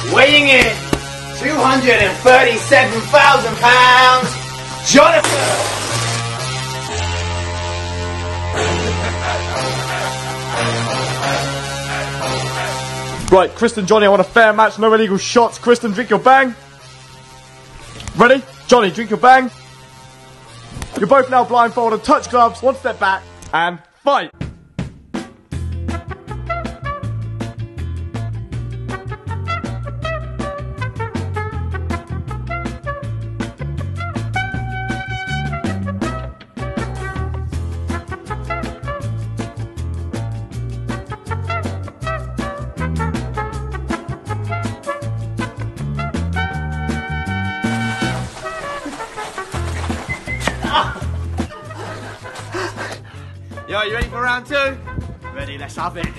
Weighing in 237,000 pounds, Jonathan! Right, Kristen, Johnny, I want a fair match, no illegal shots. Kristen, drink your bang. Ready? Johnny, drink your bang. You're both now blindfolded, touch gloves, one step back, and fight! Yo, you ready for round two? Ready, let's have it.